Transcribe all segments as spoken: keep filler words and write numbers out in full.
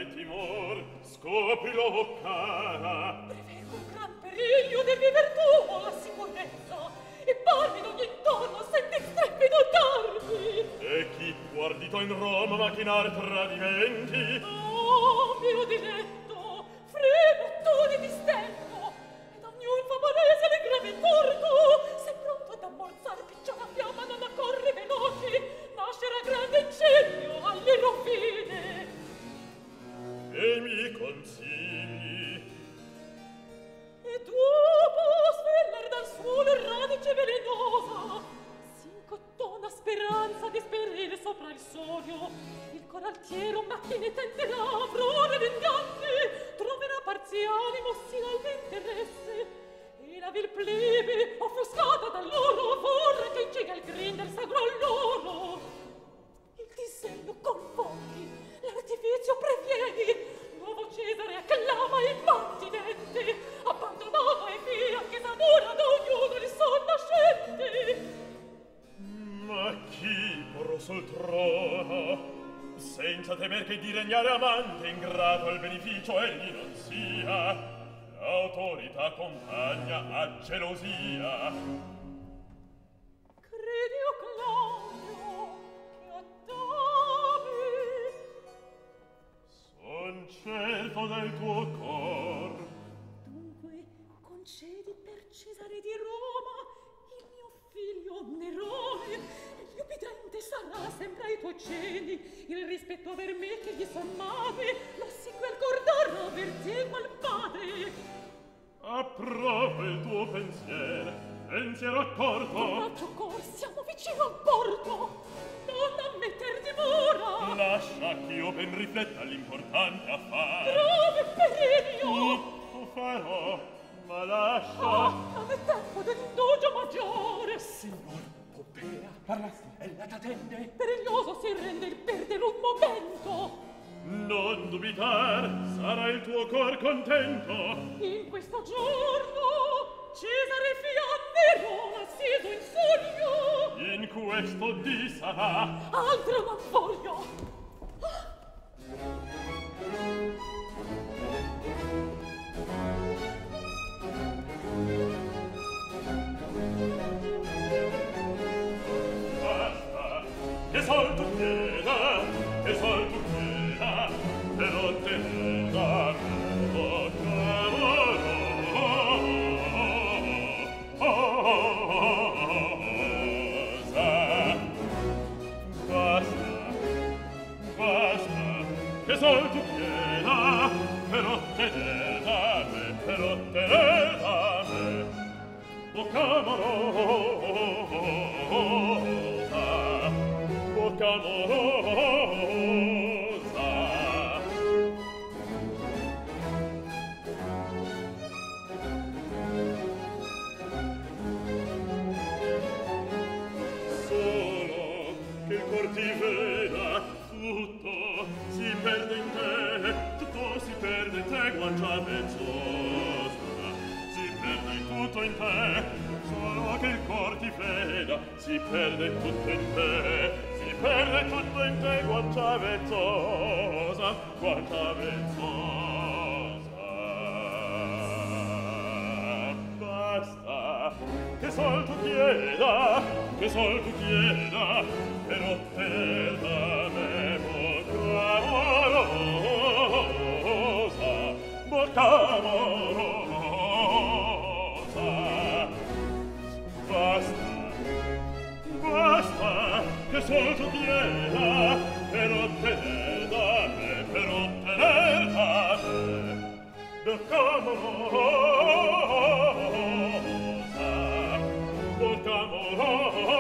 e timor, scoprilo, cara. Prevego un gran periglio di viver tu o la sicurezza, e parmi d'ogni intorno senti strepito darmi. E chi fu ardito in Roma machinar tradimenti? Oh, mio diletto, fremo tu di distempo, ed ognun fa palese le grave torto, se pronto ad ammorzare picciona fiamma non accorre veloce, nascerà grande incendio alle rovine. E mi consigli? E dopo sferrar dal suolo radice velenosa, s'incottona speranza di sperire sopra il sogno. Il coraltiero macchine tenterà, frone d'inganni, troverà parziali mossi dall'interesse. E la vil plebe, offuscata da loro, vorrà che incega il grin del sagro loro. Il disegno confondi, l'artificio previeni, nuovo Cesare acclama immantinente, abbandonato e via che s'amora da ognuno il sol nascente. Ma chi porrò sul trono, senza temer che di regnare amante ingrato al beneficio egli non sia, l'autorità compagna a gelosia. Credi, o Claudio, che a Davi son certo del tuo cor. dunque concedi per Cesare di Roma il mio figlio Nerone, e Iupidente sarà sempre ai tuoi cieli il rispetto aver me che gli son madre, l'ossequio al cor darò aver te qual padre. Approvo il tuo pensiero, pensiero accorto. Coraggio cor, siamo vicino al porto, non ammetter dimora. Lascia ch'io ben rifletta l'importante affare. Grave periglio. Tutto farò, ma lascia. Ah, è tempo dell'indugio maggiore. Signor Poppea, parla, ella t'attende. Periglioso si rende il perdere un momento. Non dubitar, sarà il tuo cor contento. In questo giorno Cesare fia Nerone sido in sogno. In questo dì sarà. Altro non voglio. Basta, che sol tu chieda, che sol tu chieda, per ottenere da me bocca amorosa. Basta, basta, che sol tu chieda, per ottenere da me, per ottenere da me bocca amorosa, bocca amorosa. Solo che il cor ti veda, tutto si perde in te, tutto si perde in te, guancia vezzosa. Si perde in tutto in te, solo che il cor ti veda, si perde tutto in te, si perde tutto in te, guancia vezzosa, guancia vezzosa. Basta, che sol tu chieda, che sol tu chieda, per ottener da me bocca amorosa, bocca amorosa. Basta, basta, che sol tu chieda, per ottener da me, per ottener da me bocca amorosa, bocca amorosa.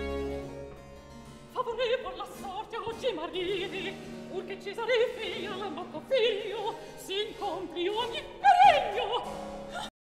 Favorevol la sorte oggi marini, pur che Cesare fia la